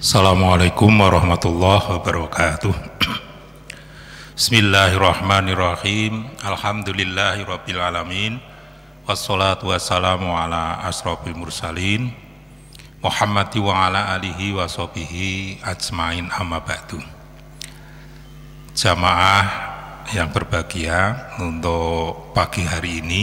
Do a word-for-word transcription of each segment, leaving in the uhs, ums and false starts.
Assalamualaikum warahmatullahi wabarakatuh. Bismillahirrahmanirrahim. Alhamdulillahirabbil alamin. Wassalatu wassalamu ala asrofil mursalin Muhammadi wa ala alihi wa sahbihi ajmain, amma ba'du. Jamaah yang berbahagia, untuk pagi hari ini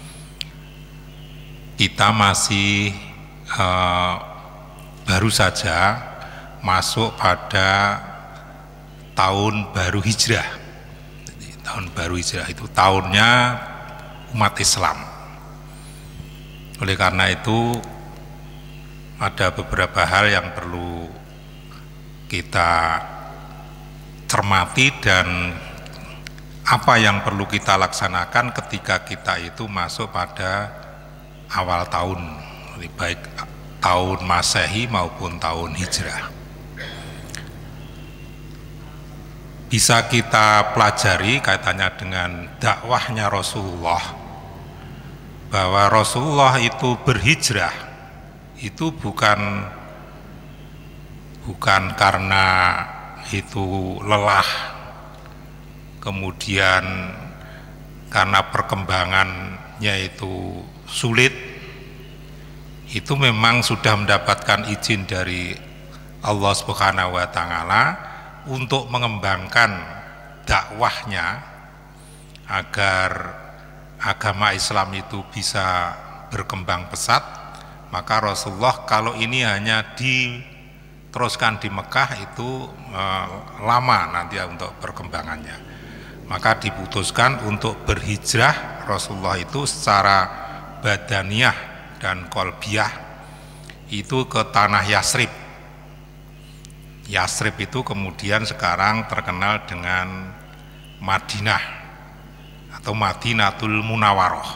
kita masih uh, baru saja masuk pada tahun baru hijrah. Jadi, tahun baru hijrah itu tahunnya umat Islam. Oleh karena itu ada beberapa hal yang perlu kita cermati dan apa yang perlu kita laksanakan ketika kita itu masuk pada awal tahun, baik tahun Masehi maupun tahun Hijrah. Bisa kita pelajari kaitannya dengan dakwahnya Rasulullah, bahwa Rasulullah itu berhijrah itu bukan bukan karena itu lelah, kemudian karena perkembangannya itu sulit. Itu memang sudah mendapatkan izin dari Allah Subhanahu wa Ta'ala untuk mengembangkan dakwahnya agar agama Islam itu bisa berkembang pesat. Maka Rasulullah kalau ini hanya diteruskan di Mekah itu eh, lama nanti untuk perkembangannya, maka diputuskan untuk berhijrah Rasulullah itu secara badaniyah dan kolbiyah itu ke tanah Yasrib. Yasrib itu kemudian sekarang terkenal dengan Madinah atau Madinatul Munawwaroh.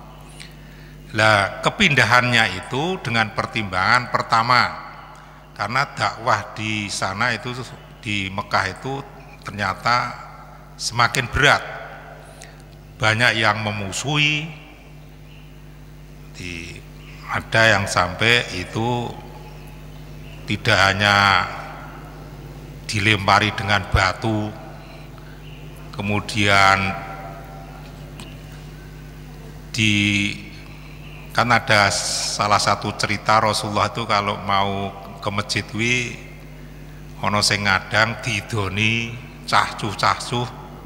Lah, kepindahannya itu dengan pertimbangan pertama, karena dakwah di sana itu di Mekah itu ternyata semakin berat, banyak yang memusuhi, di, ada yang sampai itu tidak hanya dilempari dengan batu, kemudian di kan ada salah satu cerita Rasulullah itu kalau mau ke masjid wi ono sing ngadang didoni cahcuh-cahcuh,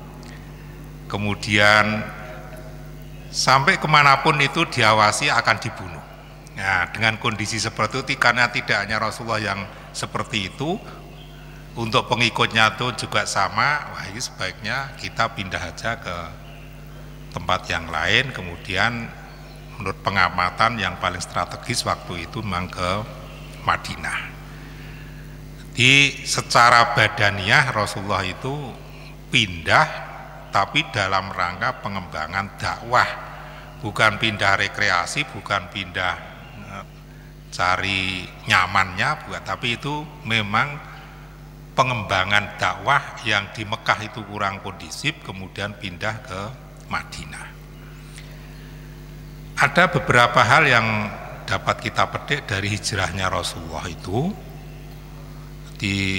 kemudian sampai kemanapun itu diawasi akan dibunuh. Nah, dengan kondisi seperti itu, karena tidak hanya Rasulullah yang seperti itu, untuk pengikutnya itu juga sama. Wah, ini sebaiknya kita pindah aja ke tempat yang lain. Kemudian menurut pengamatan yang paling strategis waktu itu memang ke Madinah. Jadi secara badaniyah Rasulullah itu pindah, tapi dalam rangka pengembangan dakwah, bukan pindah rekreasi, bukan pindah eh, cari nyamannya, bukan, tapi itu memang pengembangan dakwah yang di Mekah itu kurang kondisif, kemudian pindah ke Madinah. Ada beberapa hal yang dapat kita petik dari hijrahnya Rasulullah itu. Di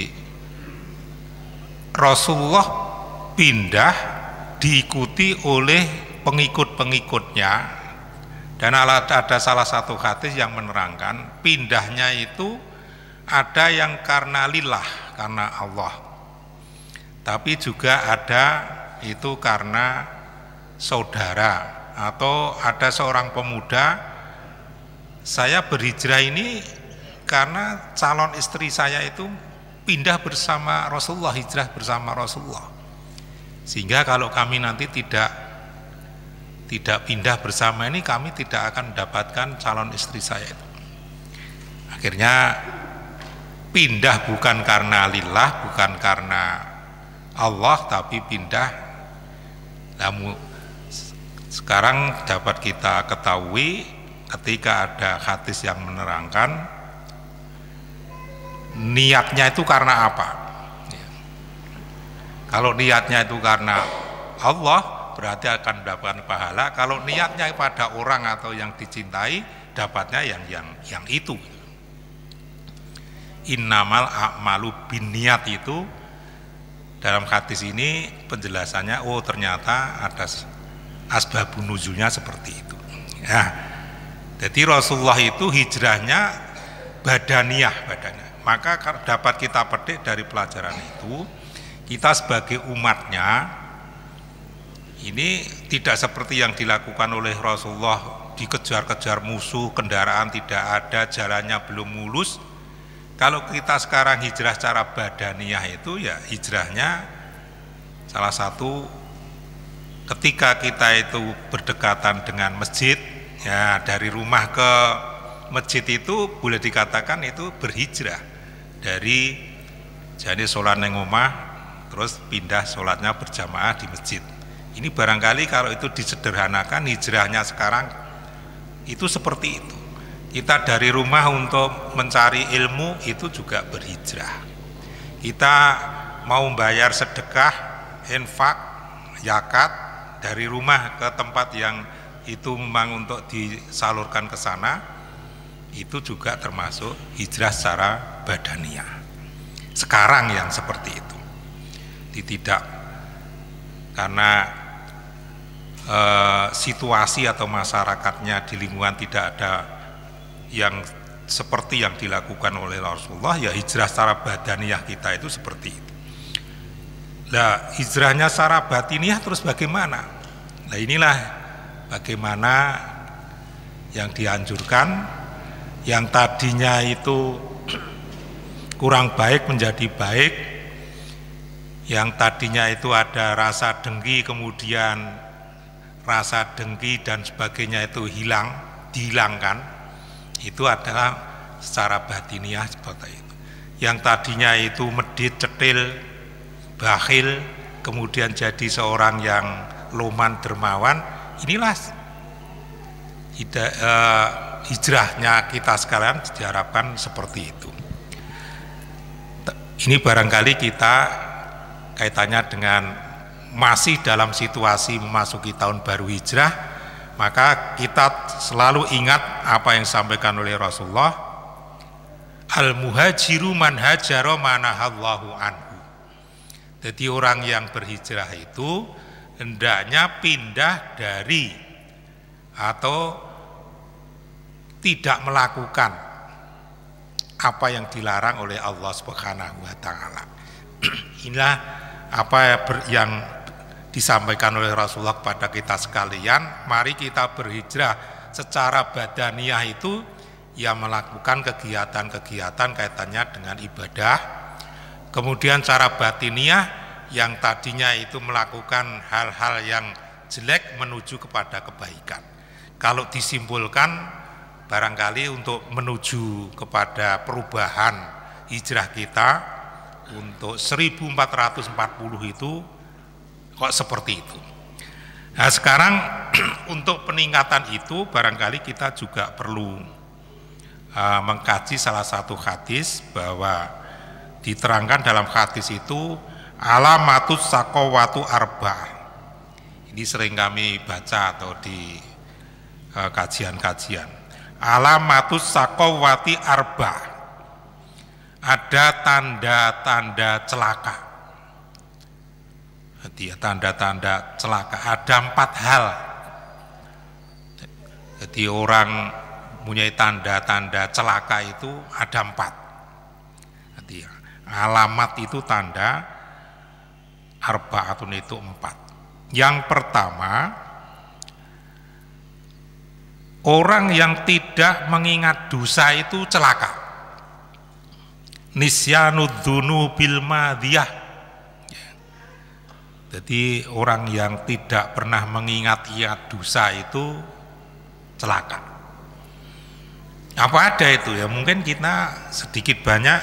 Rasulullah pindah diikuti oleh pengikut-pengikutnya, dan ada salah satu hadis yang menerangkan pindahnya itu ada yang karena lillah, karena Allah, tapi juga ada itu karena saudara, atau ada seorang pemuda, saya berhijrah ini karena calon istri saya itu pindah bersama Rasulullah, hijrah bersama Rasulullah, sehingga kalau kami nanti tidak tidak pindah bersama ini, kami tidak akan mendapatkan calon istri saya itu. Akhirnya pindah bukan karena lillah, bukan karena Allah, tapi pindah. Namun sekarang dapat kita ketahui ketika ada hadis yang menerangkan niatnya itu karena apa. Kalau niatnya itu karena Allah, berarti akan mendapatkan pahala. Kalau niatnya pada orang atau yang dicintai, dapatnya yang yang yang itu. innamal a'malu binniyat itu dalam hadis ini penjelasannya, oh ternyata ada asbabun nuzulnya seperti itu. Nah, jadi Rasulullah itu hijrahnya badaniyah badannya. Maka dapat kita petik dari pelajaran itu, kita sebagai umatnya ini tidak seperti yang dilakukan oleh Rasulullah, dikejar-kejar musuh, kendaraan tidak ada, jalannya belum mulus. Kalau kita sekarang hijrah secara badaniyah itu ya hijrahnya salah satu ketika kita itu berdekatan dengan masjid, ya dari rumah ke masjid itu boleh dikatakan itu berhijrah dari jadi sholat neng omah terus pindah sholatnya berjamaah di masjid. Ini barangkali kalau itu disederhanakan hijrahnya sekarang itu seperti itu. Kita dari rumah untuk mencari ilmu itu juga berhijrah. Kita mau bayar sedekah, infak, zakat dari rumah ke tempat yang itu memang untuk disalurkan ke sana, itu juga termasuk hijrah secara badaniyah. Sekarang yang seperti itu. Tidak karena e, situasi atau masyarakatnya di lingkungan tidak ada yang seperti yang dilakukan oleh Rasulullah, ya hijrah secara badaniyah kita itu seperti itu. Nah, hijrahnya secara batiniyah terus bagaimana? Nah, inilah bagaimana yang dianjurkan, yang tadinya itu kurang baik menjadi baik, yang tadinya itu ada rasa dengki kemudian rasa dengki dan sebagainya itu hilang, dihilangkan. Itu adalah secara batiniyah seperti itu. Yang tadinya itu medit, cetil, bakhil, kemudian jadi seorang yang loman dermawan. Inilah hida, eh, hijrahnya kita sekarang diharapkan seperti itu. Ini barangkali kita kaitannya dengan masih dalam situasi memasuki tahun baru hijrah. Maka kita selalu ingat apa yang disampaikan oleh Rasulullah, al-muhajiru man hajara manahallahu anhu. Jadi orang yang berhijrah itu hendaknya pindah dari atau tidak melakukan apa yang dilarang oleh Allah Subhanahu wa taala. Inilah apa yang disampaikan oleh Rasulullah kepada kita sekalian. Mari kita berhijrah secara badaniyah itu ya melakukan kegiatan-kegiatan kaitannya dengan ibadah. Kemudian secara batiniyah yang tadinya itu melakukan hal-hal yang jelek menuju kepada kebaikan. Kalau disimpulkan barangkali untuk menuju kepada perubahan hijrah kita untuk seribu empat ratus empat puluh itu kok seperti itu. Nah sekarang untuk peningkatan itu barangkali kita juga perlu uh, mengkaji salah satu hadis, bahwa diterangkan dalam hadis itu alamatus sakowatu arba. Ini sering kami baca atau di uh, kajian-kajian. Alamatus sakowati arba. Ada tanda-tanda celaka. Jadi tanda-tanda celaka ada empat hal. Jadi orang punya tanda-tanda celaka itu ada empat. Jadi alamat itu tanda, arbaatun itu empat. Yang pertama, orang yang tidak mengingat dosa itu celaka. Nisyanud dzunubil madiyah. Jadi orang yang tidak pernah mengingat-ingat dosa itu celaka. Apa ada itu ya? Mungkin kita sedikit banyak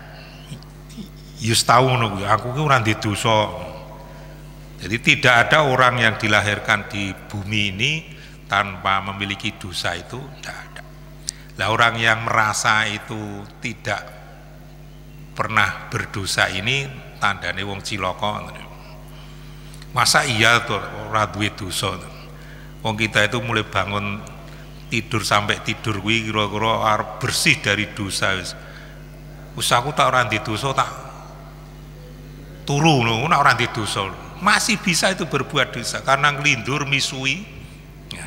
yus tahu nunggu. Aku ki ora ndek dosa. Jadi tidak ada orang yang dilahirkan di bumi ini tanpa memiliki dosa, itu tidak ada. Lah orang yang merasa itu tidak pernah berdosa ini tandane wong cilaka. Masa iya tuh ora duwe dosa. Wong kita itu mulai bangun tidur sampai tidur kuwi kira-kira arep bersih dari dosa wis. usahaku tak ora dosa tak turu ngono ora dosa. Masih bisa itu berbuat dosa karena ngelindur misui. Ya.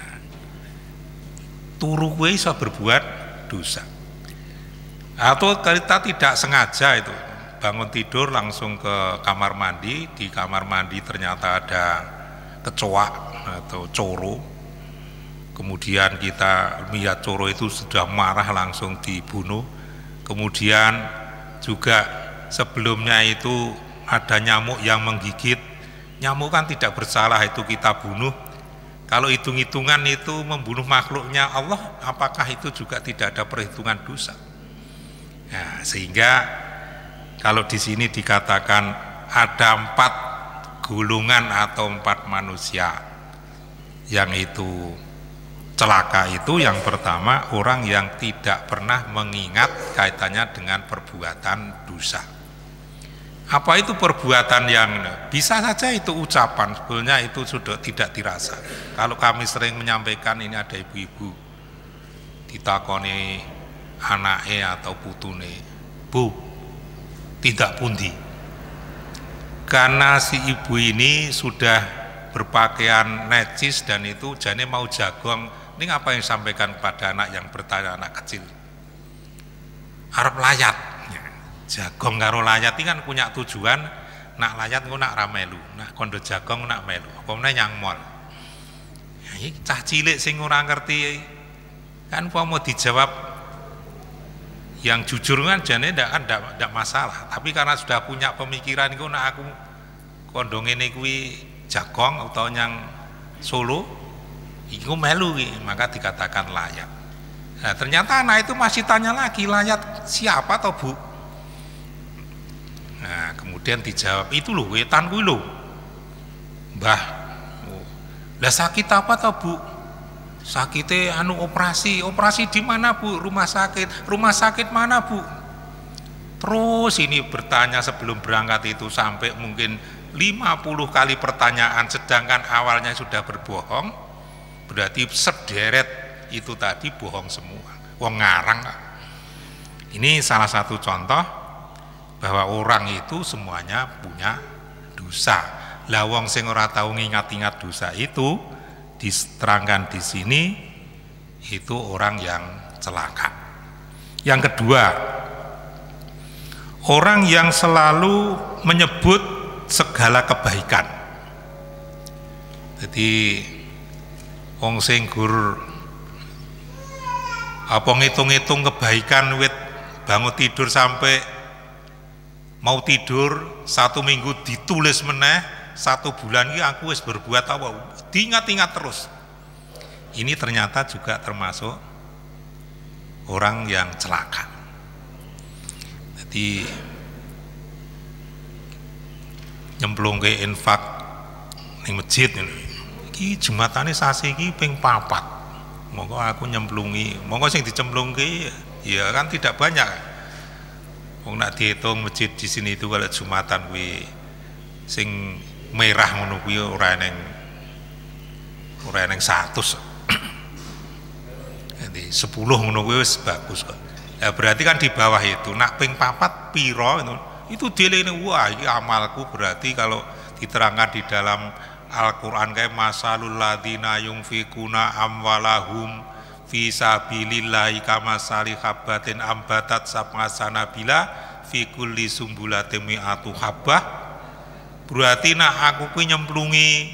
Turu kuwi iso berbuat dosa. Atau kita tidak sengaja itu bangun tidur langsung ke kamar mandi, di kamar mandi ternyata ada kecoa atau coro, kemudian kita lihat coro itu sudah marah langsung dibunuh. Kemudian juga sebelumnya itu ada nyamuk yang menggigit, nyamuk kan tidak bersalah itu kita bunuh. Kalau hitung-hitungan itu membunuh makhluknya Allah, apakah itu juga tidak ada perhitungan dosa? Nah, sehingga kalau di sini dikatakan ada empat golongan atau empat manusia yang itu celaka, itu yang pertama orang yang tidak pernah mengingat kaitannya dengan perbuatan dosa. Apa itu perbuatan yang bisa saja itu ucapan, sebetulnya itu sudah tidak dirasa. Kalau kami sering menyampaikan ini ada ibu-ibu ditakoni anaknya atau putune, Bu, tidak pundi, karena si ibu ini sudah berpakaian necis dan itu jane mau jagong. Ini apa yang disampaikan kepada anak yang bertanya, anak kecil arep layat ya. Jagong karo layat ini kan punya tujuan, nak layat ku nak ramelu, nak kondo jagong nak melu apa meneh nyang mall. Ya, iki cah cilik sing ora ngerti kan mau dijawab yang jujur kan jane ndak ndak ndak masalah, tapi karena sudah punya pemikiran iku nak aku kondo ngene kuwi jagong atau yang Solo iku melu iki, maka dikatakan layat. Nah, ternyata anak itu masih tanya lagi, layat siapa toh Bu? Nah, kemudian dijawab, itu loh wetan kuwi lho. Mbah. Oh. Lah sakit apa toh Bu? Sakitnya anu operasi, operasi di mana Bu? Rumah sakit, rumah sakit mana Bu? Terus ini bertanya sebelum berangkat itu sampai mungkin lima puluh kali pertanyaan, sedangkan awalnya sudah berbohong, berarti sederet itu tadi bohong semua, wong ngarang. Ini salah satu contoh bahwa orang itu semuanya punya dosa. Lah wong sing ora tahu ngingat-ingat dosa itu diterangkan di sini itu orang yang celaka. Yang kedua, orang yang selalu menyebut segala kebaikan. Jadi wong sing gur apa ngitung-ngitung kebaikan wit bangun tidur sampai mau tidur satu minggu ditulis meneh, satu bulan ini aku wis berbuat apa, diingat-ingat terus. Ini ternyata juga termasuk orang yang celaka. Jadi nyemplung ke infak ning masjid ini, iki jumatane sasi iki ping papat. Monggo aku nyemplungi, monggo sing dicemplungke ya kan tidak banyak. Wong nak dihitung masjid di sini itu kalau jumatan kuwi sing merah ngono kuwi ora eneng ora eneng seratus. Jadi sepuluh ngono kuwi wis bagus kok. Ya berarti kan di bawah itu nak ping papat piro itu, itu dilene wah iki amalku, berarti kalau diterangkan di dalam Al-Qur'an kayak masalul ladzina yunfikuna amwalahum fi sabilillahi kamasali habatin ambatat sab'a sanabila fi kulli sumbulatin mi'atu habbah. Berarti nak aku kuwi nyemplungi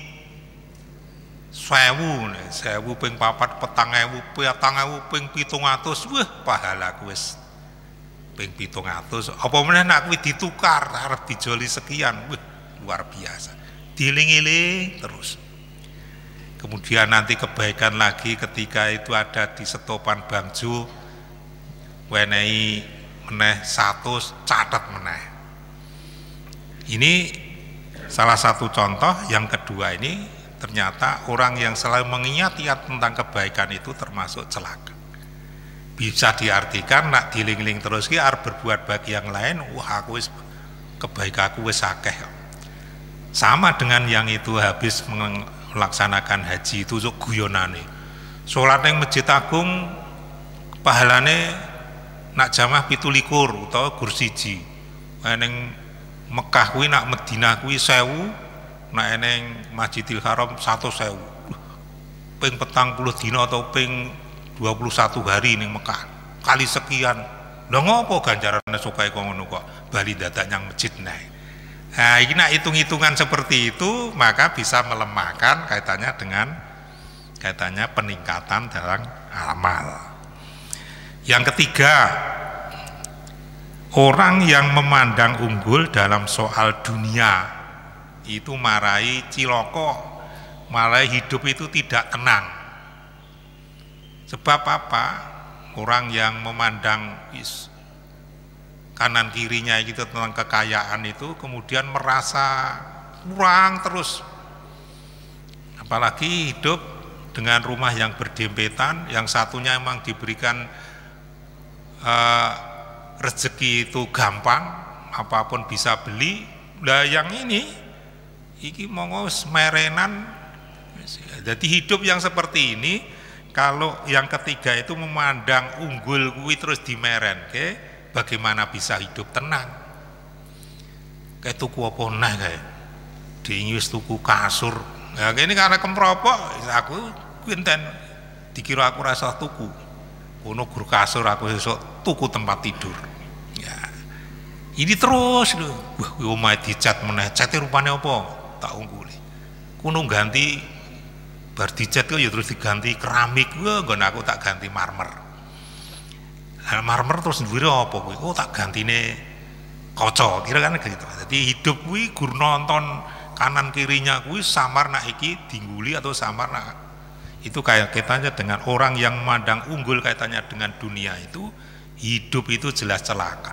sewu, sewu ping papat petang ewu, petang ewu ping pitung atus, wah pahalaku wis ping pitung atus. Apa meneh nak kuwi ditukar arep dijoli sekian, wah luar biasa. Diling-iling terus. Kemudian nanti kebaikan lagi ketika itu ada di setopan bangjo, wenehi meneh satu catat meneh. Ini salah satu contoh. Yang kedua ini ternyata orang yang selalu mengingat-ingat tentang kebaikan itu termasuk celaka. Bisa diartikan nak diling-ling terus ki arep berbuat bagi yang lain, wah aku wis kebaikanku wis akeh. Sama dengan yang itu habis melaksanakan haji itu guyonane. Salat ning Masjid Agung pahalane nak jamaah pitu likur utawa gur siji. Ning Mekah kuwi nak Madinah kuwi sewu, nak eneng Masjidil Haram satu sewu. Ping petang puluh dina atau ping dua puluh satu hari ning Mekah. Kali sekian. Lha ngopo ganjarane sukae kok ngono kok bali dadak nyang masjid nae. Nah, ini nak hitung-hitungan seperti itu maka bisa melemahkan kaitannya dengan kaitannya peningkatan dalam amal. Yang ketiga, orang yang memandang unggul dalam soal dunia itu marai ciloko, marai hidup itu tidak tenang. Sebab apa? Orang yang memandang kanan kirinya gitu tentang kekayaan itu kemudian merasa kurang terus. Apalagi hidup dengan rumah yang berdempetan, yang satunya memang diberikan uh, rezeki itu gampang, apapun bisa beli. Lah yang ini iki monggo merenan. Jadi hidup yang seperti ini, kalau yang ketiga itu memandang unggul kuwi terus dimeren, ke, bagaimana bisa hidup tenang? Kayak tuku apa nah kayak diingis tuku kasur. Nah, ini karena kempropok, aku kuinten dikira aku rasa tuku. Kono gur kasur aku esuk tuku tempat tidur. Ya. Ini terus lho. Wah, omahe dicat meneh. Cate rupane apa? Tak ungguli. Kuno ganti bar dicat kok ya terus diganti keramik. Wah, nggon aku tak ganti marmer. Lah marmer terus duwe apa kuwi? Oh, tak gantine kaca. Kira kan gitu. Jadi hidup kuwi gur nonton kanan kirinya kuwi samar nak iki dingguli atau samar nak itu kayak kaitannya dengan orang yang memandang unggul kaitannya dengan dunia itu hidup itu jelas celaka.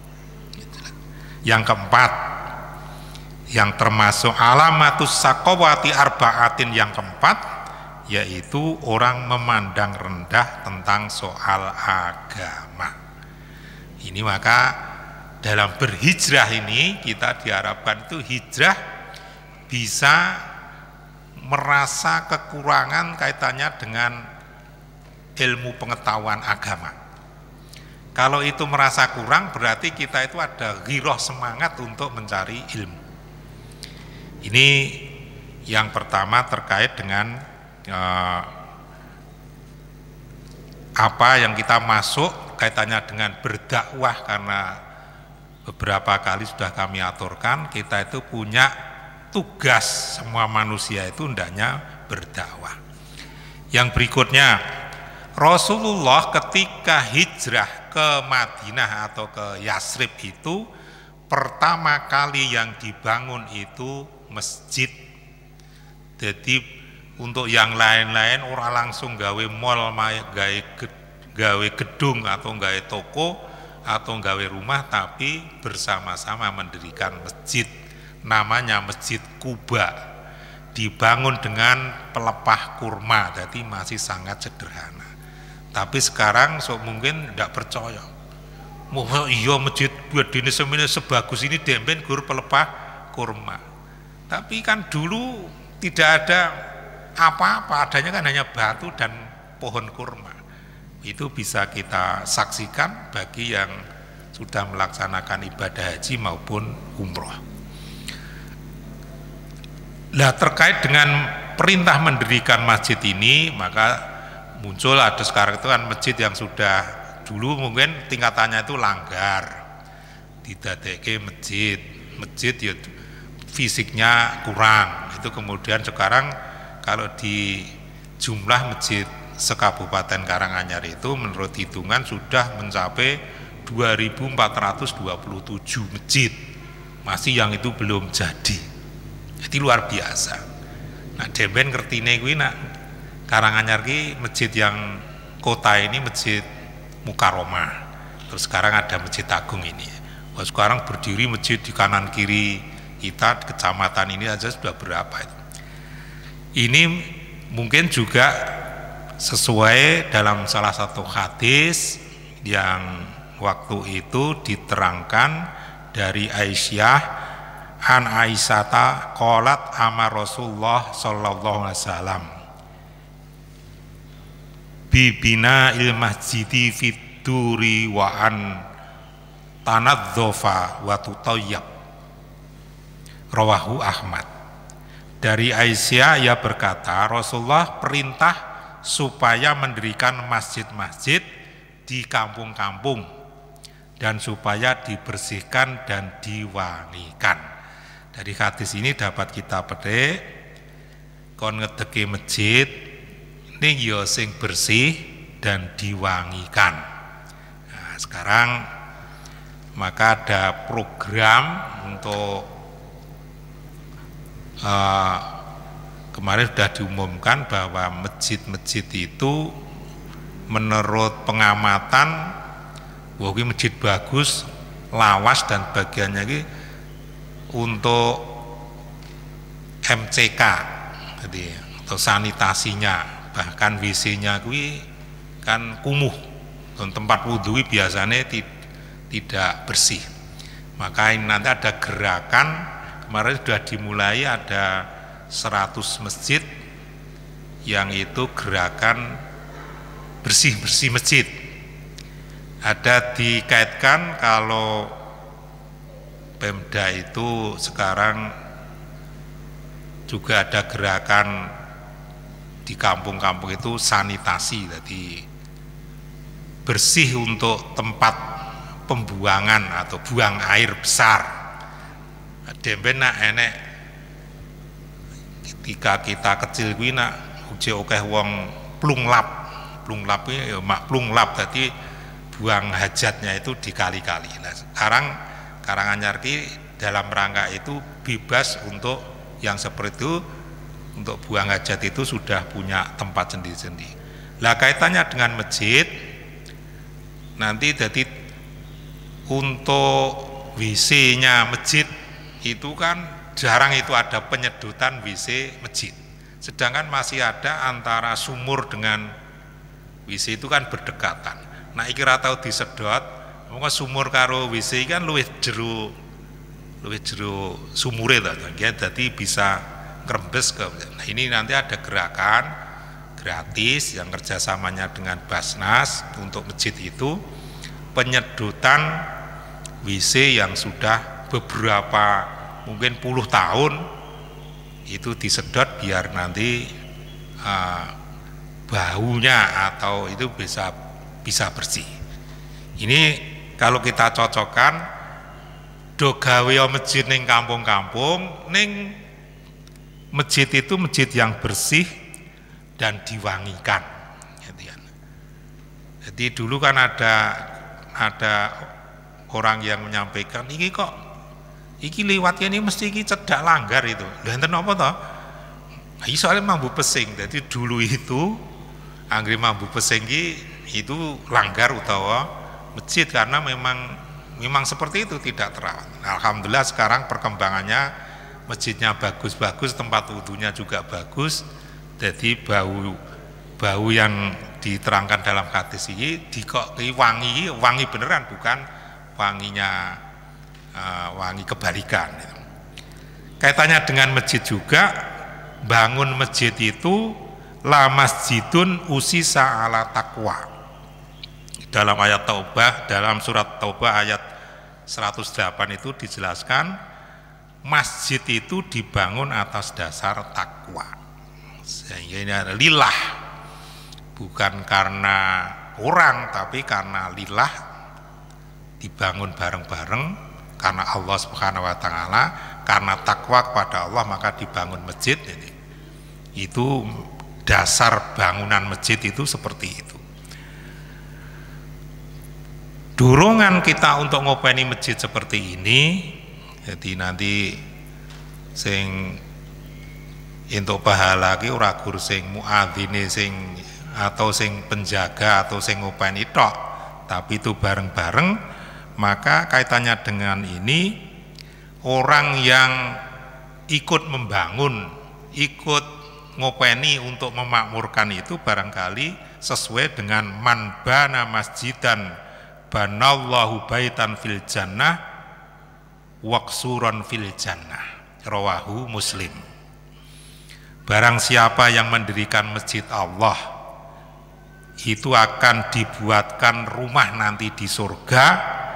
Yang keempat, yang termasuk alamatus saqawati arba'atin yang keempat, yaitu orang memandang rendah tentang soal agama. Ini maka dalam berhijrah ini kita diharapkan itu hijrah bisa merasa kekurangan kaitannya dengan ilmu pengetahuan agama. Kalau itu merasa kurang berarti kita itu ada ghiroh semangat untuk mencari ilmu. Ini yang pertama terkait dengan eh, apa yang kita masuk kaitannya dengan berdakwah, karena beberapa kali sudah kami aturkan kita itu punya tugas semua manusia itu hendaknya berdakwah. Yang berikutnya, Rasulullah ketika hijrah ke Madinah atau ke Yasrib itu pertama kali yang dibangun itu masjid. Jadi untuk yang lain-lain orang langsung gawe mall, gawe gawe gedung atau gawe toko atau gawe rumah, tapi bersama-sama mendirikan masjid. Namanya Masjid Quba, dibangun dengan pelepah kurma, jadi masih sangat sederhana. Tapi sekarang so mungkin tidak percaya. Mau iya masjid buat dini semini sebagus ini demben gur pelepah kurma. Tapi kan dulu tidak ada apa-apa, adanya kan hanya batu dan pohon kurma. Itu bisa kita saksikan bagi yang sudah melaksanakan ibadah haji maupun umroh. Nah, terkait dengan perintah mendirikan masjid ini, maka muncul ada sekarang itu kan masjid yang sudah dulu mungkin tingkatannya itu langgar, didadekke masjid, masjid ya fisiknya kurang. Itu kemudian sekarang kalau di jumlah masjid sekabupaten Karanganyar itu menurut hitungan sudah mencapai dua ribu empat ratus dua puluh tujuh masjid, masih yang itu belum jadi. Jadi luar biasa. Nah, demben ngertine kuwi nak Karanganyar ki masjid yang kota ini masjid Mukaromah. Terus sekarang ada Masjid Agung ini. Wah, sekarang berdiri masjid di kanan kiri kita kecamatan ini aja sudah berapa itu. Ini mungkin juga sesuai dalam salah satu hadis yang waktu itu diterangkan dari Aisyah, an Aisyata qalat amar Rasulullah sallallahu alaihi wasallam bibina il masjidi fit biduri wa an tanadzofa wa tutayyab. Rawahu Ahmad. Dari Aisyah ia berkata, Rasulullah perintah supaya mendirikan masjid-masjid di kampung-kampung dan supaya dibersihkan dan diwangikan. Dari hadis ini dapat kita petik kon ngedeki masjid ning ya sing bersih dan diwangikan. Nah, sekarang maka ada program untuk uh, kemarin sudah diumumkan bahwa masjid-masjid itu menurut pengamatan wah ini masjid bagus, lawas dan bagiannya ini untuk M C K jadi atau sanitasinya, bahkan W C-nya kuwi kan kumuh dan tempat wudhu biasanya tidak bersih. Maka ini nanti ada gerakan, kemarin sudah dimulai ada seratus masjid yang itu gerakan bersih-bersih masjid. Ada dikaitkan kalau Pemda itu sekarang juga ada gerakan di kampung-kampung itu sanitasi, jadi bersih untuk tempat pembuangan atau buang air besar. Demben nak enek ketika kita kecil kuwi nak uje akeh wong plunglap. Plunglap kuwi ya mak plunglap, dadi buang hajatnya itu dikali-kali. Nah, sekarang Karanganyar ki dalam rangka itu bebas untuk yang seperti itu, untuk buang hajat itu sudah punya tempat sendiri-sendiri. Lah kaitannya dengan masjid nanti jadi untuk W C-nya masjid itu kan jarang itu ada penyedotan W C masjid. Sedangkan masih ada antara sumur dengan W C itu kan berdekatan. Nah iki ra tau disedot, mongko sumur karo W C kan luwih jero luwih jero sumure to, jadi bisa ngrembes ke. Nah ini nanti ada gerakan gratis yang kerjasamanya dengan Basnas untuk masjid itu penyedotan W C yang sudah beberapa mungkin puluh tahun itu disedot biar nanti uh, baunya atau itu bisa bisa bersih. Ini kalau kita cocokkan do gawe masjid ning kampung-kampung, ning masjid itu masjid yang bersih dan diwangikan. Jadi dulu kan ada ada orang yang menyampaikan, iki kok iki liwatnya ini mesti iki cedak langgar itu. Lha enten apa to? Nah, soalnya mambu pesing. Jadi dulu itu anggere mambu pesing iki itu langgar utawa masjid karena memang memang seperti itu tidak terawat. Alhamdulillah sekarang perkembangannya masjidnya bagus-bagus, tempat wudhunya juga bagus. Jadi bau bau yang diterangkan dalam hadis ini dikok wangi wangi beneran, bukan wanginya uh, wangi kebalikan. Kaitannya dengan masjid juga, bangun masjid itu la masjidun usisa ala taqwa. Dalam ayat Taubah, dalam surat Taubah ayat seratus delapan itu dijelaskan masjid itu dibangun atas dasar takwa. Sehingga ini adalah lillah, bukan karena orang tapi karena lillah, dibangun bareng-bareng karena Allah Subhanahu wa taala, karena takwa kepada Allah maka dibangun masjid. Jadi itu dasar bangunan masjid itu seperti itu. Dorongan kita untuk ngopeni masjid seperti ini, jadi nanti sing entuk pahala ki ora gur sing muadzine sing atau sing penjaga atau sing ngopeni tok, tapi itu bareng-bareng. Maka kaitannya dengan ini, orang yang ikut membangun, ikut ngopeni untuk memakmurkan itu barangkali sesuai dengan man bana masjidan banallahu baitan fil jannah waqsuran fil jannah. Rawahu Muslim. Barang siapa yang mendirikan masjid Allah itu akan dibuatkan rumah nanti di surga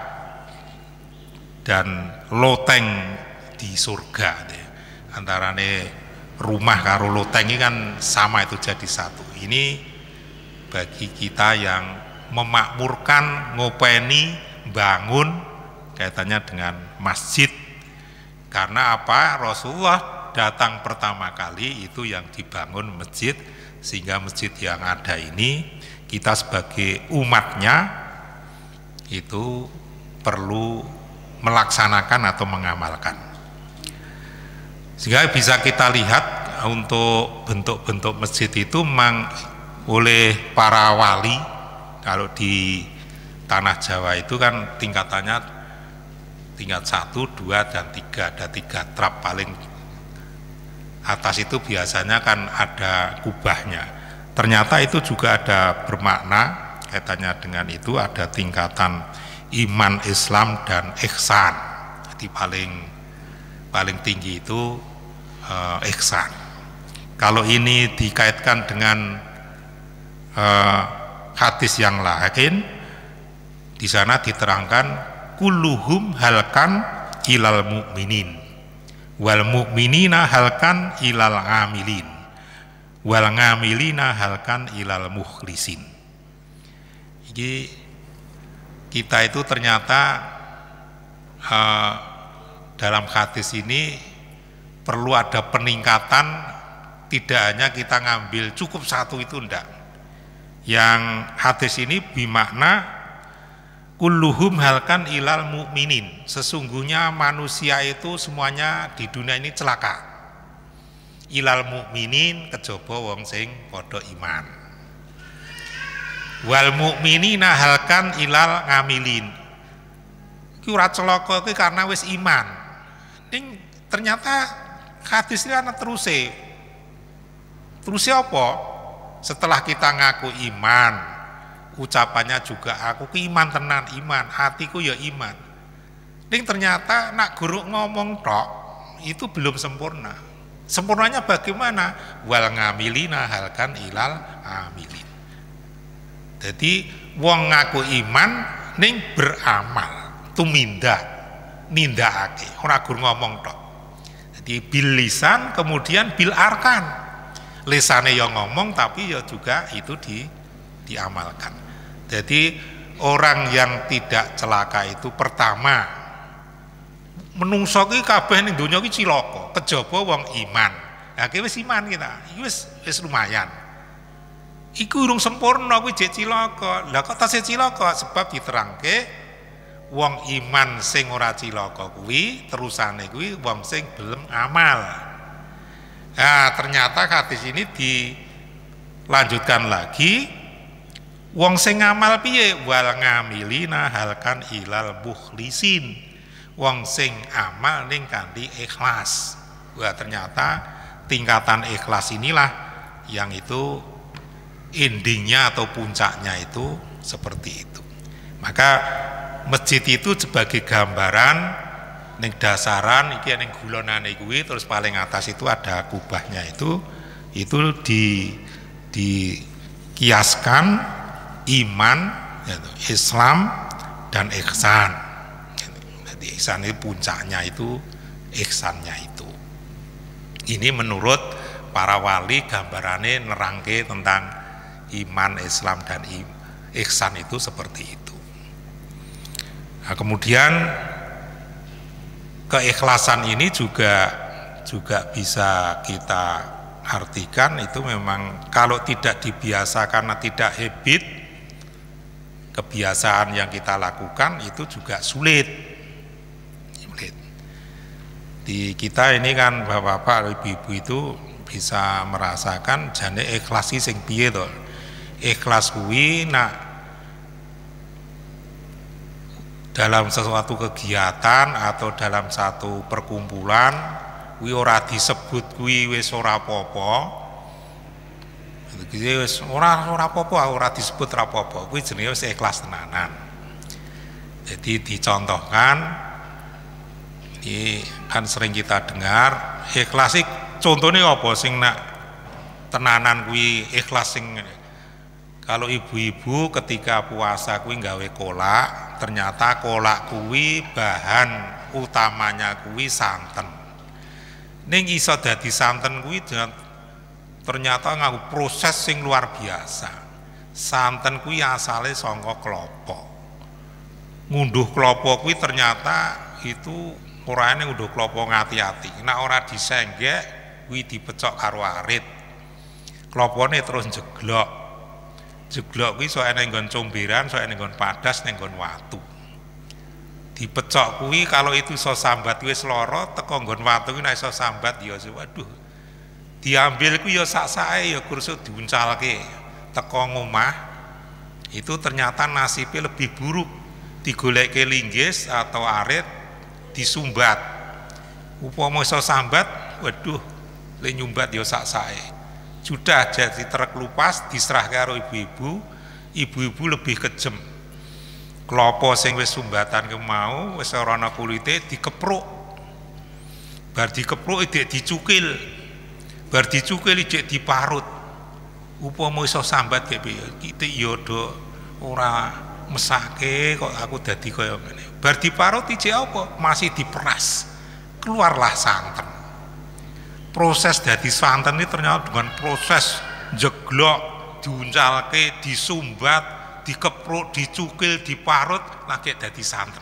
dan loteng di surga. Antarane rumah karo loteng ini kan sama, itu jadi satu. Ini bagi kita yang memakmurkan, ngopeni, bangun kaitannya dengan masjid. Karena apa? Rasulullah datang pertama kali itu yang dibangun masjid, sehingga masjid yang ada ini kita sebagai umatnya itu perlu melaksanakan atau mengamalkan. Sehingga bisa kita lihat untuk bentuk-bentuk masjid itu memang oleh para wali. Kalau di tanah Jawa itu kan tingkatannya tingkat satu, dua, dan tiga. Ada tiga trap, paling atas itu biasanya kan ada kubahnya. Ternyata itu juga ada bermakna kaitannya dengan itu, ada tingkatan iman, Islam, dan ihsan. Jadi paling paling tinggi itu eh, ihsan. Kalau ini dikaitkan dengan eh, hadis yang lain, di sana diterangkan kulluhum halkan ilal mu'minin wal mu'minina halkan ilal amilin wal ngamilina halkan ilal mukhlisin. Jadi kita itu ternyata eh, dalam hadis ini perlu ada peningkatan, tidak hanya kita ngambil cukup satu itu enggak. Yang hadis ini bimakna kulluhum halkan ilal mu'minin, sesungguhnya manusia itu semuanya di dunia ini celaka. Ilal mu'minin kejaba wong sing padha iman. Wal mu'minina halkan ilal ngamilin, iki ora celaka iki karena wis iman. Ning ternyata hadis ini ana teruse. Teruse apa? Setelah kita ngaku iman, ucapannya juga aku ki iman tenan, iman, hatiku ya iman. Ning ternyata nak guru ngomong tok itu belum sempurna. Sempurnanya bagaimana? Wal ngamilina halkan ilal amilin. Jadi wong ngaku iman ning beramal, tumindak, nindakake, ora gur ngomong tok. Jadi bil lisan kemudian bil arkan. Lisane yang ngomong tapi ya juga itu di diamalkan. Jadi orang yang tidak celaka itu pertama menungso ki kabeh ning donya ki cilaka, kejaba wong iman. Lah ki wis iman kita, iki wis wis lumayan. Iku urung sempurna kuwi jek cilaka. Lah kok tasih cilaka? Sebab diterangke wong iman sing ora cilaka kuwi terusane kuwi wong sing belum amal. Nah, ternyata hadis ini dilanjutkan lagi, wong sing ngamal piye? Wal ngamilina halkan ilal mukhlisin, wong sing amal ning kanthi ikhlas. Wah, ternyata tingkatan ikhlas inilah yang itu endingnya atau puncaknya itu seperti itu. Maka masjid itu sebagai gambaran ning dasaran iki ning gulonane kuwi, terus paling atas itu ada kubahnya itu itu di dikiaskan iman, yaitu Islam dan ihsan. Jadi ihsan itu puncaknya itu ihsannya itu. Ini menurut para wali gambarane nerangke tentang iman, Islam, dan ihsan itu seperti itu. Nah, kemudian keikhlasan ini juga juga bisa kita artikan itu memang kalau tidak dibiasakan, tidak habit, kebiasaan yang kita lakukan itu juga sulit. Sulit. Di kita ini kan bapak-bapak, ibu-ibu itu bisa merasakan jane ikhlas sing piye to. Ikhlas kuwi nak dalam sesuatu kegiatan atau dalam satu perkumpulan kuwi ora disebut kuwi wis ora apa-apa. Iki wis ora ora apa-apa, ora disebut ora apa-apa. Kuwi jenenge wis ikhlas tenanan. Jadi dicontohkan, ini kan sering kita dengar ikhlas iki contone apa sing nak tenanan kuwi ikhlas sing Kalau ibu-ibu ketika puasa kuwi nggawe kolak, ternyata kolak kuwi bahan utamanya kuwi santen. Ning iso dadi santen kuwi ternyata nganggo proses sing luar biasa. Santen kuwi asale saka klapa. Ngunduh klapa kuwi ternyata itu ora ene ngunduh klapa ngati-ati. Nek ora disenggek kuwi dipecok karo arit. Klapane terus jeglok. Jeglok kuwi sok ene nggon comberan, sok ene nggon padas, ning nggon watu. Dipecok kuwi kalau itu iso sambat wis lara, teko nggon watu kuwi nek iso sambat ya waduh. Diambil kuwi ya sak-sake ya kursuk diuncalke. Teko ngomah itu ternyata nasibnya lebih buruk. Digolekke linggis atau arit disumbat. Upama iso sambat, waduh, le nyumbat ya sak-sake. Sudah jadi trek lupas diserah karo ibu-ibu, ibu-ibu lebih kejem. Klopo sing wis sumbatan ke mau wis ora ana kulite dikepruk. Bar dikepruk ijek dicukil. Bar dicukil ijek diparut. Upama iso sambat kaya piye? Iki ya do ora mesake kok aku dadi kaya ngene. Bar diparut ijek apa? Masih diperas. Keluarlah santen. Proses dadi santen ini ternyata dengan proses jeglok, diuncalke, disumbat, dikepruk, dicukil, diparut, lagi dadi santen.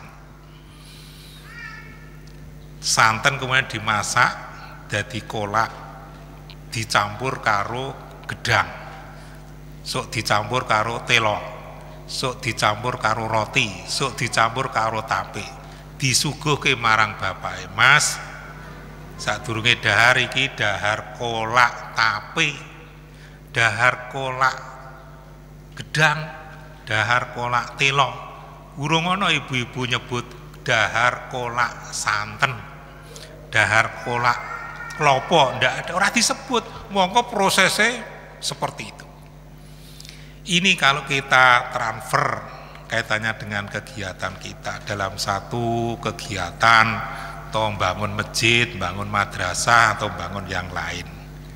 Santen kemudian dimasak, dadi kolak, dicampur karo gedang, sok dicampur karo telo, sok dicampur karo roti, sok dicampur karo tape, disuguhke marang bapake, Mas. Sadurunge dahar iki dahar kolak tape, dahar kolak gedang, dahar kolak telo. Urung ana ibu-ibu nyebut dahar kolak santen, dahar kolak klopo, ndak ada, ora disebut. Mongko prosesnya seperti itu. Ini kalau kita transfer kaitannya dengan kegiatan kita dalam satu kegiatan, atau bangun masjid, bangun madrasah, atau bangun yang lain.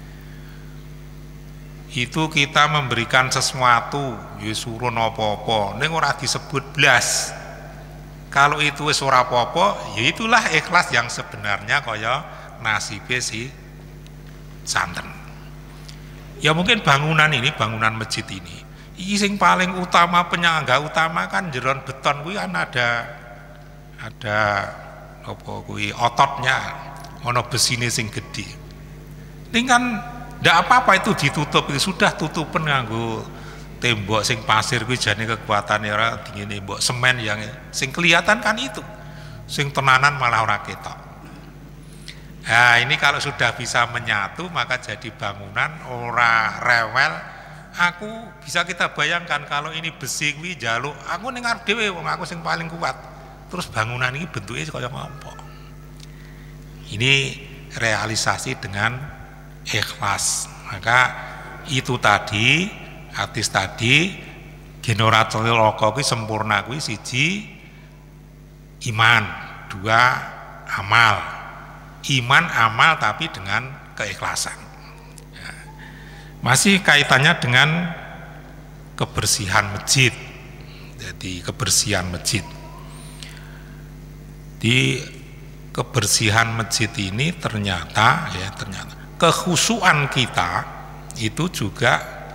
Itu kita memberikan sesuatu, ya surun apa-apa, ning ora disebut blas. Kalau itu wis ora apa-apa, ya itulah ikhlas yang sebenarnya kaya nasibe si santen. Ya mungkin bangunan ini, bangunan masjid ini, iki sing paling utama, penyangga utama kan jeron beton kuwi kan ada ada apa kuwi ototnya, ono besine sing gede. Ini kan ndak apa-apa itu ditutup, itu sudah tutupan nganggo tembok sing pasir kuwi jane kekuatannya ora dingene mbok semen yang sing kelihatan kan itu. Sing tenanan malah ora ketok. Nah, ini kalau sudah bisa menyatu maka jadi bangunan ora rewel. Aku bisa kita bayangkan kalau ini besi kuwi njaluk, aku ning arep dhewe wong aku sing paling kuat. Terus bangunan ini bentuknya kaya ngopo. Ini realisasi dengan ikhlas. Maka itu tadi, artis tadi, generator loko kuwi sempurna kuwi siji iman, dua amal. Iman amal tapi dengan keikhlasan. Ya. Masih kaitannya dengan kebersihan masjid. Jadi kebersihan masjid. Di kebersihan masjid ini ternyata ya ternyata kekhusyuan kita itu juga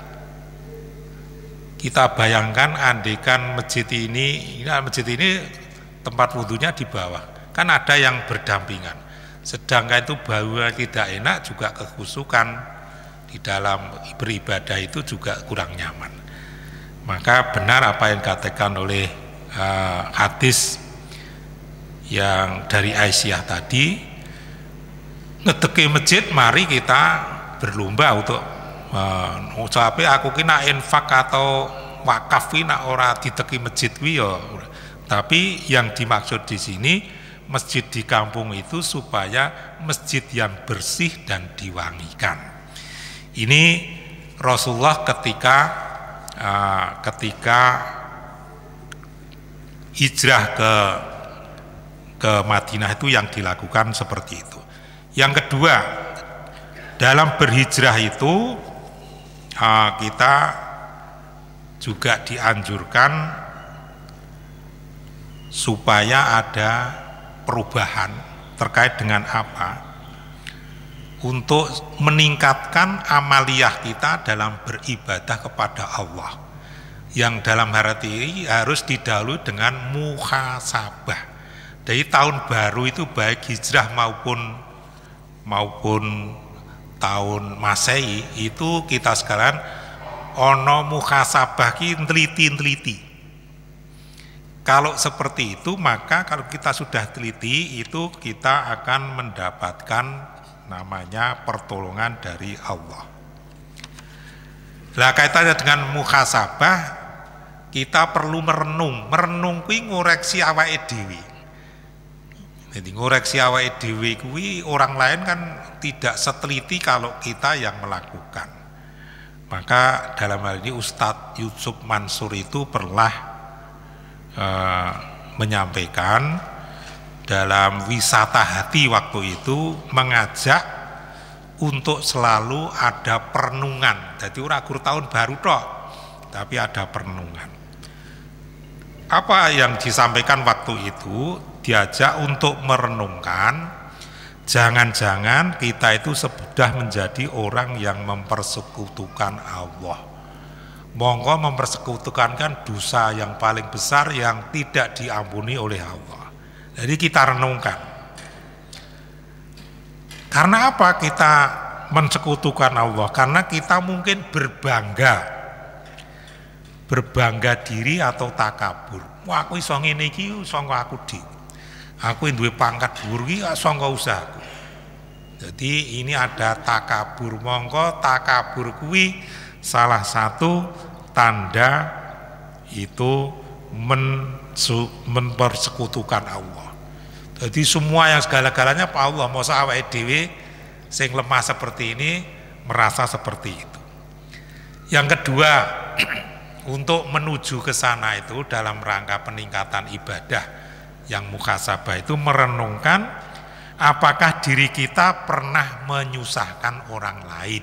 kita bayangkan andekan masjid ini, ini masjid ini tempat wudhunya di bawah, kan ada yang berdampingan, sedangkan itu baunya tidak enak, juga kekhusyukan di dalam beribadah itu juga kurang nyaman. Maka benar apa yang dikatakan oleh uh, hadis yang dari Aisyah tadi, ngedeki masjid mari kita berlomba untuk ngucape uh, aku kena infak atau wakaf nak ora diteki masjid kuwi ya. Tapi yang dimaksud di sini masjid di kampung itu supaya masjid yang bersih dan diwangikan. Ini Rasulullah ketika uh, ketika hijrah ke ke Madinah itu yang dilakukan seperti itu. Yang kedua, dalam berhijrah itu uh, kita juga dianjurkan supaya ada perubahan terkait dengan apa? Untuk meningkatkan amaliyah kita dalam beribadah kepada Allah, yang dalam arti harus didahului dengan muhasabah. Dari tahun baru itu baik hijrah maupun maupun tahun Masehi itu kita sekalian ono muhasabah ki teliti-teliti. Kalau seperti itu, maka kalau kita sudah teliti itu kita akan mendapatkan namanya pertolongan dari Allah. Lah kaitannya dengan muhasabah, kita perlu merenung, merenung kuwi ngoreksi awake dhewe. Jadi ngoreksi awake dhewe kuwi orang lain kan tidak seteliti kalau kita yang melakukan. Maka dalam hal ini Ustadz Yusuf Mansur itu pernah uh, menyampaikan dalam wisata hati waktu itu, mengajak untuk selalu ada perenungan. Jadi ora gur tahun baru toh, tapi ada perenungan. Apa yang disampaikan waktu itu, diajak untuk merenungkan, jangan-jangan kita itu sudah menjadi orang yang mempersekutukan Allah. Monggo mempersekutukan kan dosa yang paling besar yang tidak diampuni oleh Allah. Jadi kita renungkan. Karena apa kita mensekutukan Allah? Karena kita mungkin berbangga, berbangga diri atau takabur. Wah, aku iso ngene iki sangka aku di. Aku duwe pangkat dhuwur iki sangka usahaku. Jadi ini ada takabur. Mongko takabur kuwi salah satu tanda itu men, mempersekutukan Allah. Jadi semua yang segala-galanya Pak Allah, mau awake dhewe sing lemah seperti ini merasa seperti itu. Yang kedua, untuk menuju ke sana itu dalam rangka peningkatan ibadah yang muhasabah itu merenungkan apakah diri kita pernah menyusahkan orang lain.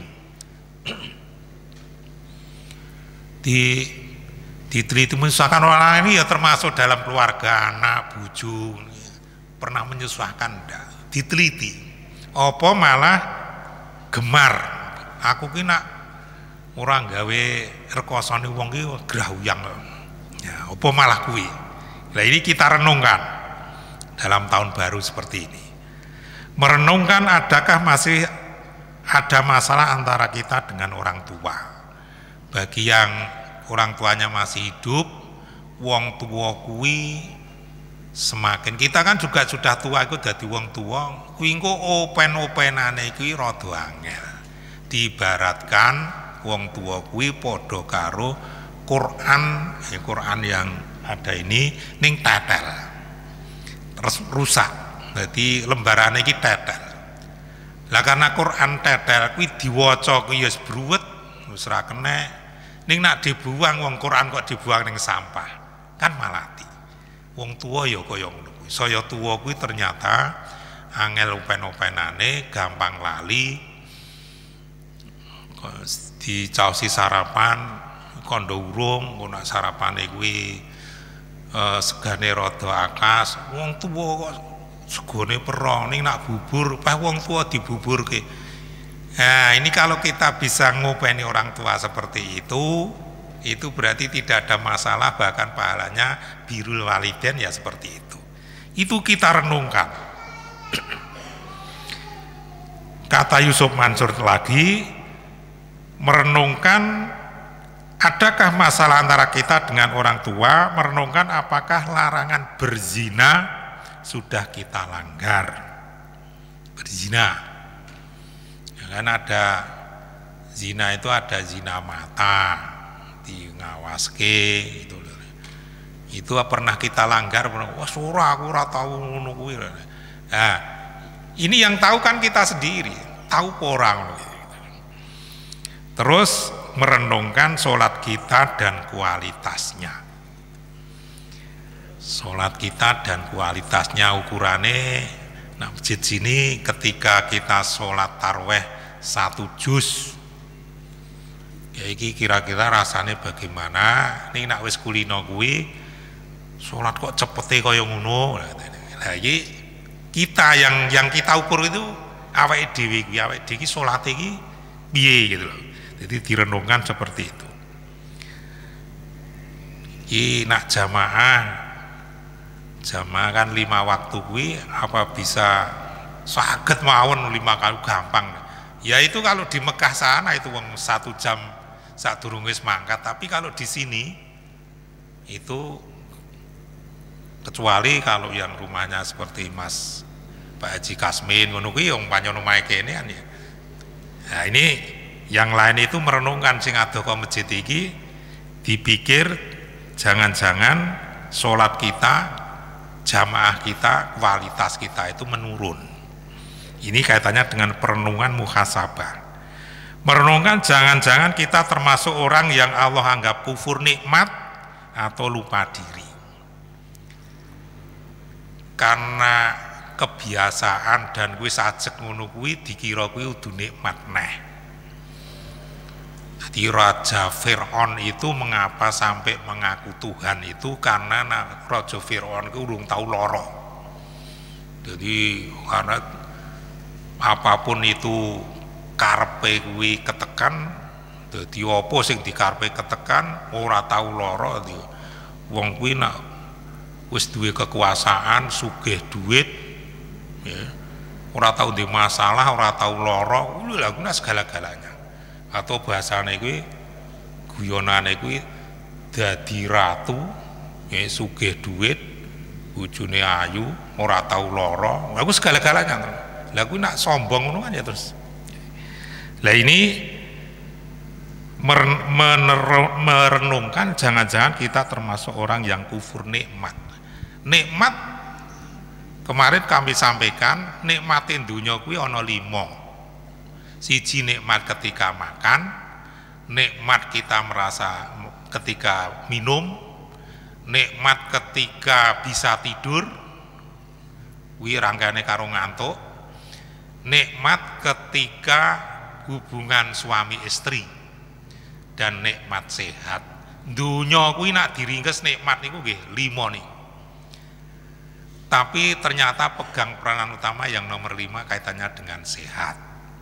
Di diteliti menyusahkan orang lain ini ya termasuk dalam keluarga, anak, bojo. Pernah menyusahkan enggak? Diteliti. Apa malah gemar? Aku ki nak ora gawe rekosane wong ki grahuyang. Ya, apa malah kuwi? Nah, ini kita renungkan dalam tahun baru seperti ini. Merenungkan adakah masih ada masalah antara kita dengan orang tua. Bagi yang orang tuanya masih hidup, wong tua kuwi semakin kita kan juga sudah tua itu dadi wong tua kuwi engko open-openane kuwi rada angel. Diibaratkan wong tua kuwi padha karo Quran, ya Quran yang ada ini ning tetel. Terus rusak. Jadi lembarane iki tetel. Lah karena Quran tetel kuwi diwaca kuwi ya bruwet, wis ora kenek. Ning nak dibuang wong Quran kok dibuang ning sampah. Kan malati. Wong tua ya kaya ngono kuwi. Saya tua kuwi ternyata angel open-openane, gampang lali. Dicaosi sarapan kondo urung, ngono sarapane kuwi eh, segane rada akas. Wong tua kok segone perong ning nak bubur, pas wong tua dibuburke. Nah, ini kalau kita bisa ngopeni orang tua seperti itu, itu berarti tidak ada masalah, bahkan pahalanya birrul walidain ya seperti itu. Itu kita renungkan. Kata Yusuf Mansur lagi, merenungkan adakah masalah antara kita dengan orang tua, merenungkan apakah larangan berzina sudah kita langgar. Berzina. Ya kan ada zina itu ada zina mata, di ngawaske itu itu pernah kita langgar, wah surah aku ora tahu ngono kuwi. Nah, ini yang tahu kan kita sendiri, tahu orang. Terus merenungkan sholat kita dan kualitasnya. Sholat kita dan kualitasnya ukurannya, nah masjid sini ketika kita sholat tarweh satu juz Ya iki kira-kira rasanya bagaimana? Ning nak wis kulino kuwi salat kok cepete kaya ngono. Lah iki kita yang yang kita ukur itu awake dhewe kuwi, awake dhewe iki salate iki piye gitu loh. Jadi direnungkan seperti itu. Iki nak jamaah jamaah kan lima waktu kuwi apa bisa saged mawon lima kali gampang. Ya itu kalau di Mekah sana itu wong satu jam saat durung wis mangkat, tapi kalau di sini itu kecuali kalau yang rumahnya seperti Mas Pak Haji Kasmin ngono kuwi wong panjen omahe kene kan ya. Nah ini yang lain itu merenungkan sing ado ke masjid iki dipikir jangan-jangan sholat kita, jamaah kita, kualitas kita itu menurun. Ini kaitannya dengan perenungan muhasabah. Merenungkan jangan-jangan kita termasuk orang yang Allah anggap kufur nikmat atau lupa diri. Karena kebiasaan dan kuwi sajek ngono kuwi dikira kuwi udu nikmat neh. Jadi Raja Fir'aun itu mengapa sampai mengaku Tuhan itu karena Raja Fir'aun itu urung tahu loro. Jadi karena apapun itu karepe kuwi ketekan, dadi apa sing dikarepe ketekan ora tau lara. Wong kuwi nak wis duwe kekuasaan, sugih duit ya, ora tau ndek masalah, ora tau lara, lha kuwi segala-galanya. Atau bahasane kuwi guyonane kuwi dadi ratu ya, sugih duit, bojone ayu, ora tau lara, lha kuwi segala-galanya. Lah kuwi nak sombong ngono kan ya terus. Lah ini merenungkan jangan-jangan kita termasuk orang yang kufur nikmat. Nikmat kemarin kami sampaikan nikmatin dunia kuwi ana lima. Siji nikmat ketika makan, nikmat kita merasa ketika minum, nikmat ketika bisa tidur, kuwi rangkane karo ngantuk, nikmat ketika hubungan suami istri, dan nikmat sehat. Dunya kuwi nak diringkes nikmat niku nggih lima nih. Tapi ternyata pegang peranan utama yang nomor lima kaitannya dengan sehat.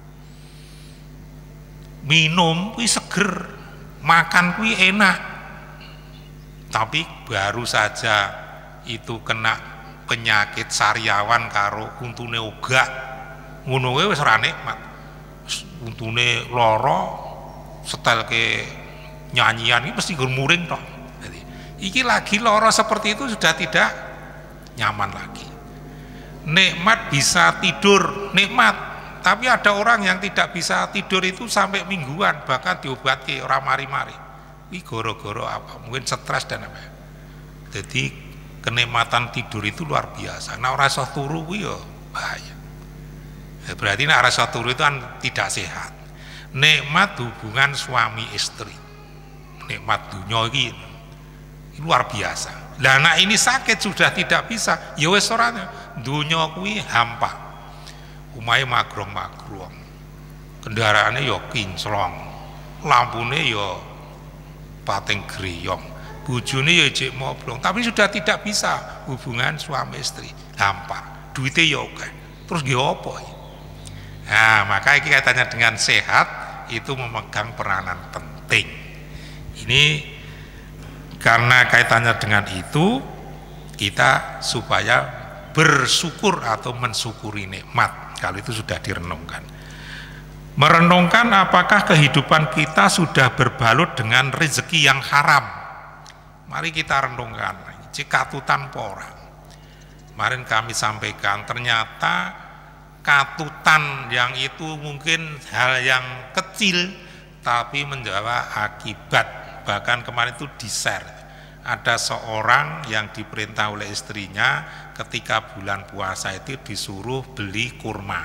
Minum kuwi seger, makan kuwi enak. Tapi baru saja itu kena penyakit sariawan karo untune ogak, ngono kuwi wis ora nikmat. Untune loro setel ke nyanyian ini pasti gurmuring toh. Jadi, iki lagi loro seperti itu sudah tidak nyaman lagi. Nikmat bisa tidur, nikmat. Tapi ada orang yang tidak bisa tidur itu sampai mingguan, bahkan diobati orang mari-mari. Ini goro-goro apa? Mungkin stres dan apa. Jadi kenikmatan tidur itu luar biasa. Nah rasa turu ya bahaya. Berarti nak rasa turu itu kan tidak sehat. Nikmat hubungan suami istri, nikmat dunia ini luar biasa. Lah anak ini sakit sudah tidak bisa, ya wis ora dunia kuwi hampa. Umahe magrong-magrong, kendaraannya ya kinclong, lampune ya pating griyong, bojone ya jek moblong, tapi sudah tidak bisa hubungan suami istri, hampa. Duitnya ya oke. Terus nggih apa ya? Nah, maka ini kaitannya dengan sehat itu memegang peranan penting. Ini karena kaitannya dengan itu kita supaya bersyukur atau mensyukuri nikmat. Kalau itu sudah direnungkan. Merenungkan apakah kehidupan kita sudah berbalut dengan rezeki yang haram. Mari kita renungkan. Cikatutan pora. Kemarin kami sampaikan ternyata katutan yang itu mungkin hal yang kecil tapi menjawab akibat. Bahkan kemarin itu di-share ada seorang yang diperintah oleh istrinya ketika bulan puasa itu disuruh beli kurma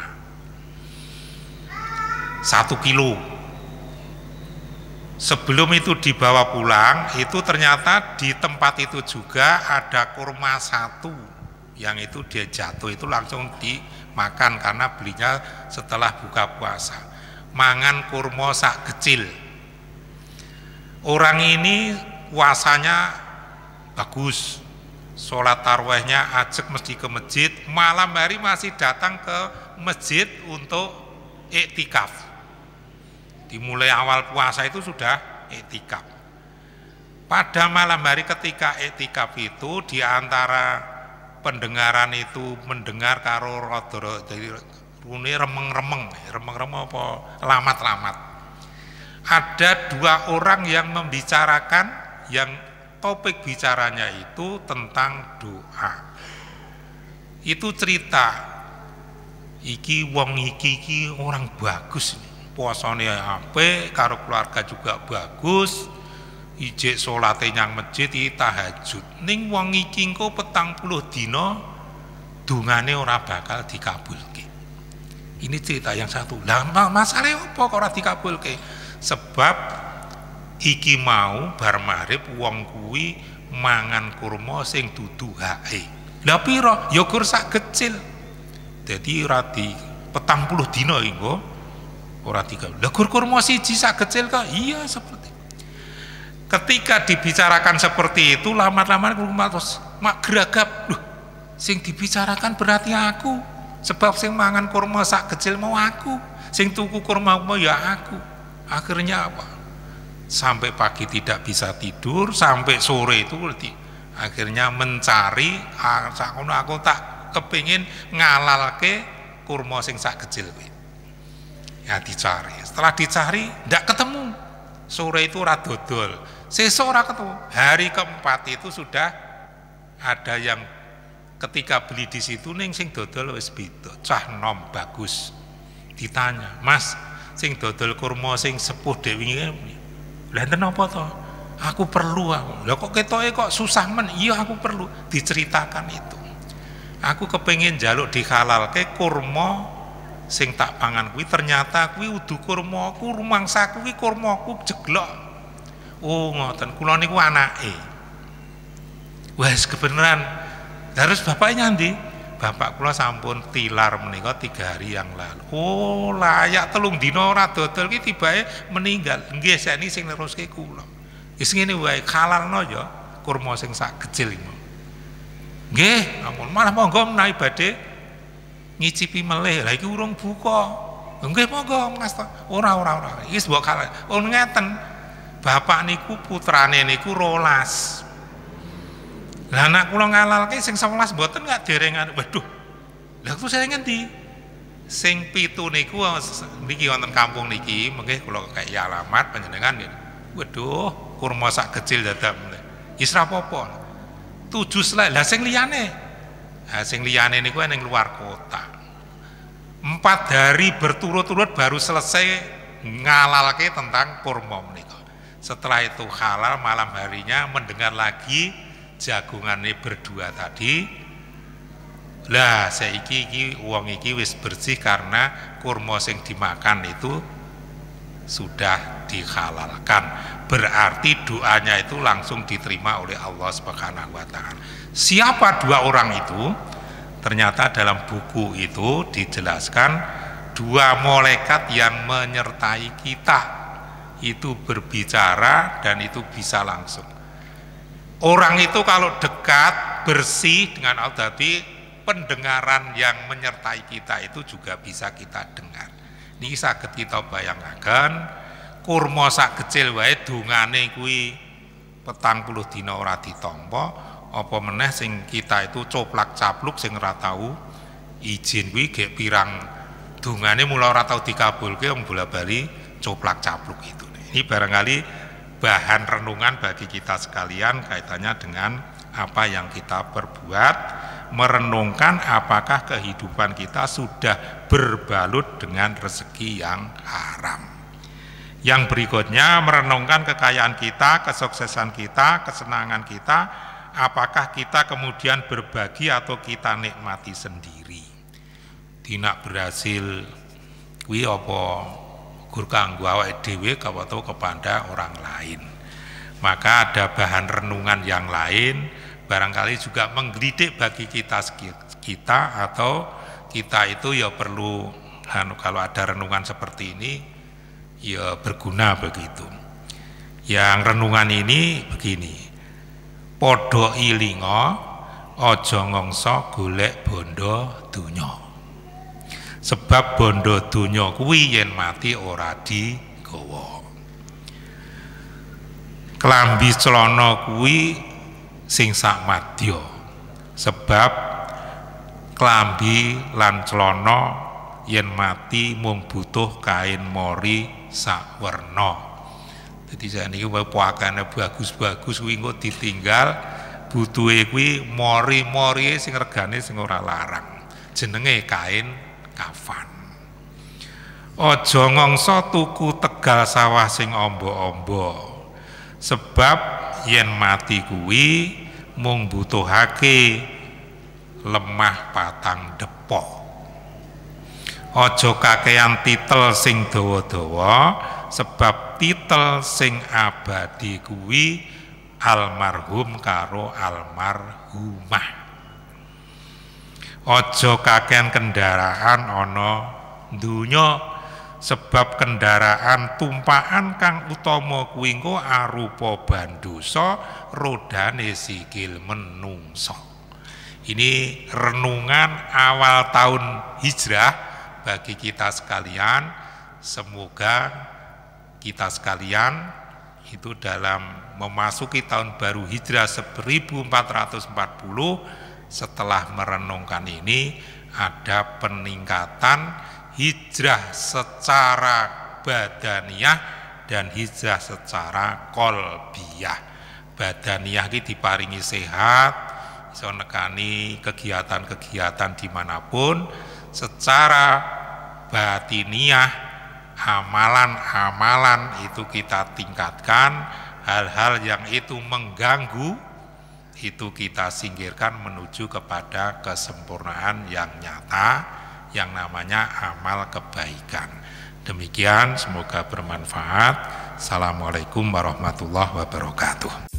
satu kilo. Sebelum itu dibawa pulang itu ternyata di tempat itu juga ada kurma satu yang itu dia jatuh, itu langsung dimakan karena belinya setelah buka puasa. Mangan kurma sak kecil. orang ini puasanya bagus, sholat tarawihnya ajak mesti ke masjid, malam hari masih datang ke masjid untuk iktikaf. Dimulai awal puasa itu sudah iktikaf. Pada malam hari ketika iktikaf itu, di antara pendengaran itu mendengar karo rodoro, jadi rune remeng-remeng, remeng-remeng apa lamat-lamat. Ada dua orang yang membicarakan, yang topik bicaranya itu tentang doa. Itu cerita, iki wong iki iki orang bagus, puasane apik, karo keluarga juga bagus, ijek salate nyang masjid iki tahajud. Ning wong iki engko petang puluh dina dungane ora bakal dikabulke. Ini cerita yang satu. Lah masalahnya apa kok ora dikabulke? Sebab iki mau bar maghrib wong kuwi mangan kurma sing dudu hake. Lah pira? Ya gur sak kecil. Dadi ora di petang puluh dina iki nggo ora dikabul. Lah gur kurma siji sak kecil kok. Iya seperti. Ketika dibicarakan seperti itu, lama-lama kurma terus mak geragap. Loh, sing dibicarakan berarti aku. Sebab sing mangan kurma sak kecil mau aku. Sing tuku kurma mau ya aku. Akhirnya apa? Sampai pagi tidak bisa tidur, sampai sore itu akhirnya mencari, aku tak kepingin ngalalke kurma sing sak kecil. Ya dicari, setelah dicari tidak ketemu, sore itu ora dodol, sesuk ora ketemu. Hari keempat itu sudah ada yang ketika beli di situ ning sing dodol wis beda, cah nom bagus. Ditanya, "Mas, sing dodol kurma sing sepuh dewi ini, lha enten apa to? Aku perlu aku." Lah kok ketoke kok susah men? Iya aku perlu. Diceritakan itu. Aku kepengin njaluk dihalalke kurma sing tak pangan kuwi, ternyata kuwi udu kurmaku, rumangsaku kuwi kurmaku jeglok. Oh ngoten, kula niku anake. Wes kebenaran. Terus bapaknya ndi? Bapak kula sampun tilar menika tiga hari yang lalu. Oh, layak telung dina ora dodol ki tibae meninggal. Nggih, sakniki sing neruske kula. Wis ngene wae, halalno ya kurma sing sak kecil iki. Nggih, ampun, malah monggo menawi badhe ngicipi melih. Lah iki urung buka. Nggih, monggo Mas. Ora ora ora. Iki mbok halal. Oh ngeten. Bapak niku putrane niku rolas. Lah anak kula ngalalke sing sewelas mboten gak derengan. Waduh. Lah kok saya ngendi? Sing pitu niku niki wonten kampung niki, mengke kula kei alamat panjenengan nggih. Waduh, kurma sak kecil dadak. Wis ra apa-apa. Tujuh selai. Lah sing liyane. Lah sing liyane niku ning luar kota. Empat hari berturut-turut baru selesai ngalalke tentang kurma menika. Setelah itu halal, malam harinya mendengar lagi jagungannya berdua tadi. Lah saiki iki wong iki wis bersih karena kurma sing dimakan itu sudah dihalalkan. Berarti doanya itu langsung diterima oleh Allah Subhanahu wa taala. Siapa dua orang itu? Ternyata dalam buku itu dijelaskan dua malaikat yang menyertai kita itu berbicara dan itu bisa langsung. Orang itu kalau dekat, bersih dengan Allah, tapi pendengaran yang menyertai kita itu juga bisa kita dengar. Ini saged kita bayangkan, kurma sak kecil wae dungane kuwi petang puluh dina ora ditampa, apa meneh sing kita itu coplak capluk sing ora tau izin kuwi gek pirang dungane mula ora tau dikabulke wong bola-bali coplak capluk itu. Ini barangkali bahan renungan bagi kita sekalian kaitannya dengan apa yang kita perbuat, merenungkan apakah kehidupan kita sudah berbalut dengan rezeki yang haram. Yang berikutnya merenungkan kekayaan kita, kesuksesan kita, kesenangan kita, apakah kita kemudian berbagi atau kita nikmati sendiri. Tidak berhasil kuwi apa gur kanggo awake dhewe atau kepada orang lain. Maka ada bahan renungan yang lain, barangkali juga menggelidik bagi kita kita atau kita itu ya perlu kalau ada renungan seperti ini ya berguna begitu. Yang renungan ini begini, podo ilingo ojo ngongso golek bondo donya, sebab bondo donya kuwi yen mati ora digawa. Klambi celana kuwi sing sak madya, sebab klambi lan celana yen mati mung butuh kain mori sak werna. Jadi saniki wae pakane bagus-bagus kuwi engko ditinggal butuhe kuwi mori-mori sing regane sing ora larang. Jenenge kain kafan. Aja ngongso tuku tegal sawah sing amba-amba. Sebab yen mati kuwi mung butuhake lemah patang depok. Aja kakean titel sing dawa-dawa, sebab titel sing abadi kuwi almarhum karo almarhumah. Aja kakean kendaraan ana donya, sebab kendaraan tumpakan kang utama kuwi engko arupa bandosa rodane sikil menungso. Ini renungan awal tahun hijrah bagi kita sekalian. Semoga kita sekalian itu dalam memasuki tahun baru hijrah seribu empat ratus empat puluh setelah merenungkan ini ada peningkatan hijrah secara badaniah dan hijrah secara kolbiyah. Badaniah ini diparingi sehat, iso nekani kegiatan-kegiatan dimanapun. Secara batiniah, amalan-amalan itu kita tingkatkan, hal-hal yang itu mengganggu itu kita singkirkan menuju kepada kesempurnaan yang nyata yang namanya amal kebaikan. Demikian, semoga bermanfaat. Assalamualaikum warahmatullahi wabarakatuh.